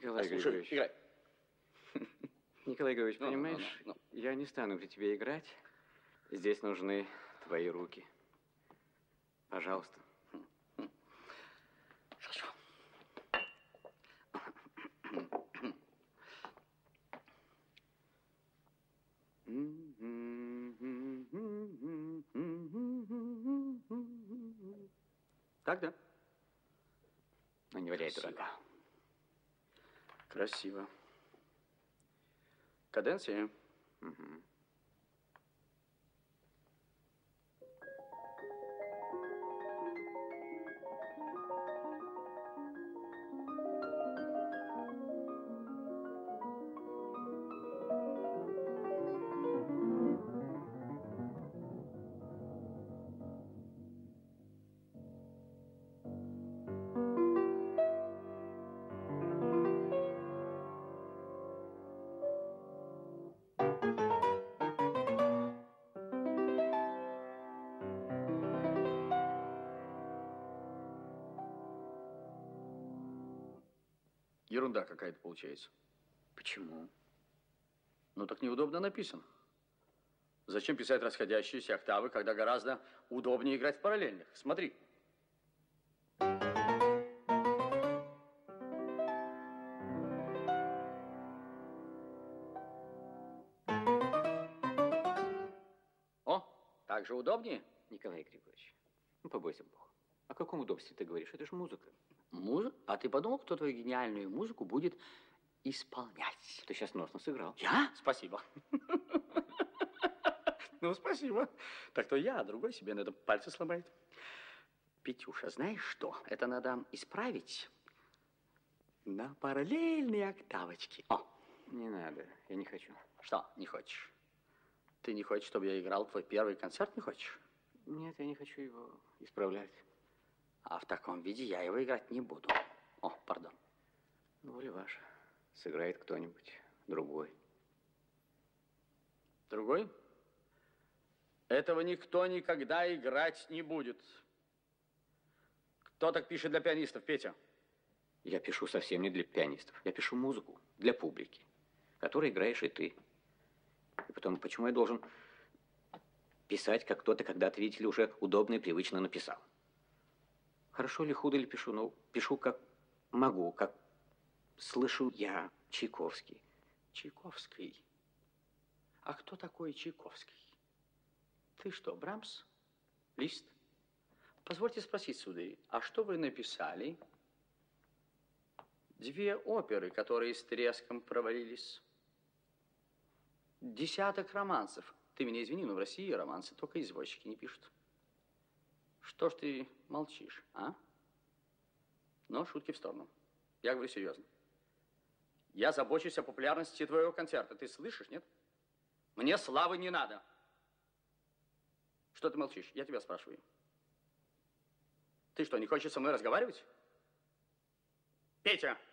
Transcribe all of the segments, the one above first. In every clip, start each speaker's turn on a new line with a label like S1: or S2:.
S1: Николай
S2: Слушай,
S1: Григорьевич.
S2: играй.
S1: Николай Григорьевич, понимаешь, я не стану при тебе играть. Здесь нужны твои руки. Пожалуйста.
S2: Хорошо. Так, да?
S1: Ну, не валяй дурака.
S2: Красиво. Каденция.
S1: Угу.
S2: Ерунда какая-то получается.
S1: Почему?
S2: Ну, так неудобно написано. Зачем писать расходящиеся октавы, когда гораздо удобнее играть в параллельных? Смотри. О, так же удобнее.
S1: Николай Григорьевич, ну, побойся Бога. О каком удобстве ты говоришь? Это же музыка.
S2: Музыка? А ты подумал, кто твою гениальную музыку будет исполнять?
S1: Ты сейчас носно сыграл.
S2: Я? Спасибо. Ну, спасибо. Так то я, а другой себе на этом пальцы сломает. Петюша, знаешь что? Это надо исправить на параллельные октавочки. О!
S1: Не надо, я не хочу.
S2: Что не хочешь? Ты не хочешь, чтобы я играл твой первый концерт, не хочешь?
S1: Нет, я не хочу его исправлять.
S2: А в таком виде я его играть не буду. О, пардон.
S1: Воля ваша. Сыграет кто-нибудь другой.
S2: Другой? Этого никто никогда играть не будет. Кто так пишет для пианистов, Петя?
S1: Я пишу совсем не для пианистов. Я пишу музыку для публики, которой играешь и ты. И потом, почему я должен писать, как кто-то когда-то, видите ли, уже удобно и привычно написал? Хорошо ли, худо ли пишу? Ну, пишу как могу, как слышу я, Чайковский.
S2: Чайковский? А кто такой Чайковский? Ты что, Брамс? Лист? Позвольте спросить, сударь, а что вы написали? Две оперы, которые с треском провалились. Десяток романсов. Ты меня извини, но в России романсы только извозчики не пишут. Что ж ты молчишь, а? Но шутки в сторону. Я говорю серьезно. Я забочусь о популярности твоего концерта. Ты слышишь, нет? Мне славы не надо. Что ты молчишь? Я тебя спрашиваю. Ты что, не хочешь со мной разговаривать? Петя!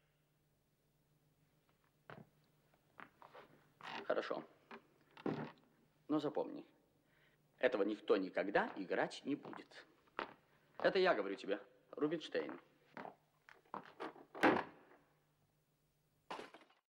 S2: Хорошо. Но запомни, этого никто никогда играть не будет. Это я говорю тебе, Рубинштейн.